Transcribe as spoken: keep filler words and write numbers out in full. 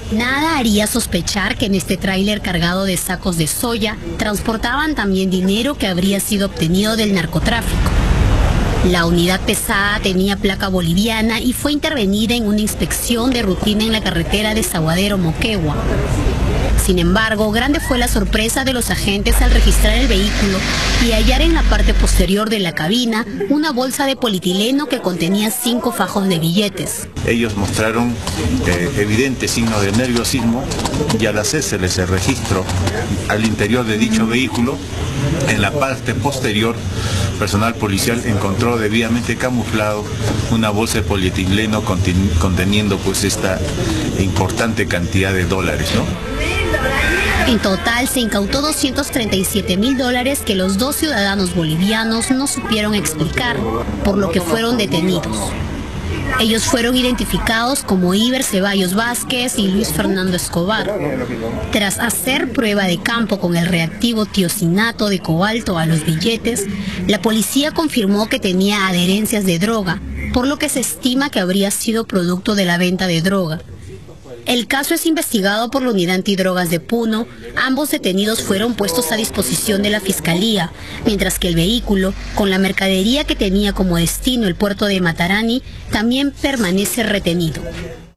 Nada haría sospechar que en este tráiler cargado de sacos de soya transportaban también dinero que habría sido obtenido del narcotráfico. La unidad pesada tenía placa boliviana y fue intervenida en una inspección de rutina en la carretera de Saguadero-Moquegua. Sin embargo, grande fue la sorpresa de los agentes al registrar el vehículo y hallar en la parte posterior de la cabina una bolsa de polietileno que contenía cinco fajos de billetes. Ellos mostraron eh, evidentes signos de nerviosismo y al hacerse el registro al interior de dicho vehículo, en la parte posterior, personal policial encontró debidamente camuflado una bolsa de polietileno conteniendo pues esta importante cantidad de dólares, ¿no? En total se incautó doscientos treinta y siete mil dólares que los dos ciudadanos bolivianos no supieron explicar, por lo que fueron detenidos. Ellos fueron identificados como Iber Ceballos Vázquez y Luis Fernando Escobar. Tras hacer prueba de campo con el reactivo tiosinato de cobalto a los billetes, la policía confirmó que tenía adherencias de droga, por lo que se estima que habría sido producto de la venta de droga. El caso es investigado por la Unidad Antidrogas de Puno. Ambos detenidos fueron puestos a disposición de la Fiscalía, mientras que el vehículo, con la mercadería que tenía como destino el puerto de Matarani, también permanece retenido.